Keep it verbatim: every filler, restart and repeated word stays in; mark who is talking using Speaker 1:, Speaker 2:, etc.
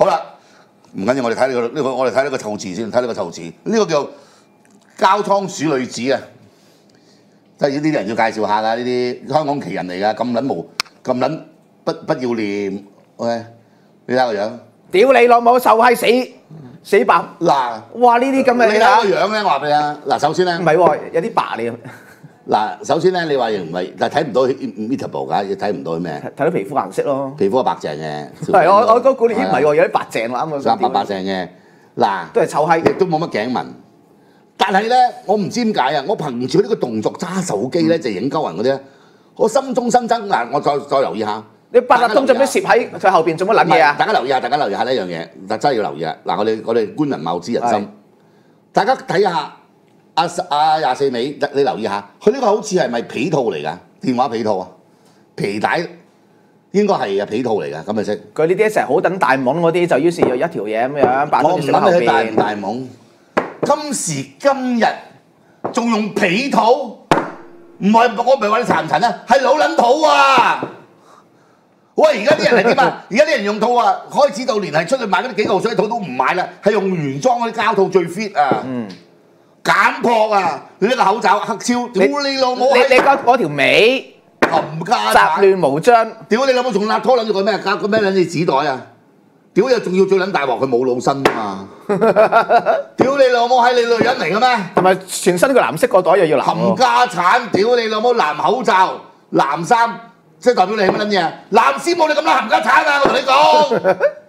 Speaker 1: 好啦，唔緊要，我哋睇呢個呢個，我哋睇呢個臭字先，睇呢個臭字。呢個叫膠倉鼠女子啊，即係呢啲人要介紹下㗎，呢啲香港奇人嚟㗎，咁撚無咁撚不不要臉。喂，你睇個樣，
Speaker 2: 屌你老母臭閪死死白
Speaker 1: 嗱，
Speaker 2: 哇呢啲咁嘅
Speaker 1: 你睇個樣咧，我話俾你啊，嗱，首先咧，
Speaker 2: 唔係喎，有啲白你。
Speaker 1: 嗱，首先咧，你話唔係，但係睇唔到 immutable 㗎，你睇唔到咩？
Speaker 2: 睇到皮膚顏色咯。
Speaker 1: 皮膚係白淨嘅。
Speaker 2: 係我我嗰估你唔係喎，有啲白淨喎啱啱。
Speaker 1: 白白淨嘅，嗱，
Speaker 2: 都係臭閪，
Speaker 1: 亦都冇乜頸紋。但係咧，我唔知點解啊！我憑住呢個動作揸手機咧，就影鳩人嗰啲咧，我心中新增嗱，我再再留意下。
Speaker 2: 你八達通做咩攝喺佢後邊做乜撚嘢啊？
Speaker 1: 大家留意下，大家留意下呢樣嘢，但真係要留意啊！嗱，我哋我哋觀人貌知人心，大家睇下。阿阿廿四尾，你留意下，佢呢個好似係咪皮套嚟㗎？電話皮套啊，皮帶應該係啊皮套嚟㗎，咁咪識。佢
Speaker 2: 呢啲成日好等大懵嗰啲，就於是有一條嘢咁樣擺喺佢後邊。
Speaker 1: 大唔大懵？今時今日仲用皮套？唔係我唔係話你殘唔殘啊，係老撚土啊！喂，而家啲人係點啊？而家啲人用套啊，開始到連係出去買嗰啲幾嚿水套都唔買啦，係用原裝嗰啲膠套最 fit 啊！嗯。簡樸啊！你呢個口罩黑超，屌你老母！
Speaker 2: 你你嗰嗰條尾
Speaker 1: 冚家
Speaker 2: 雜亂無章，
Speaker 1: 屌你老母仲揦拖撚住個咩？搞個咩撚嘢紙袋啊！屌又仲要最撚大鑊，佢冇老身啊嘛！屌你老母係你女人嚟嘅咩？
Speaker 2: 同埋全身個藍色個袋又要藍
Speaker 1: 冚家產！屌你老母藍口罩、藍衫，即係代表你係乜撚嘢啊？藍絲冇你咁撚冚家產啊！我同你講。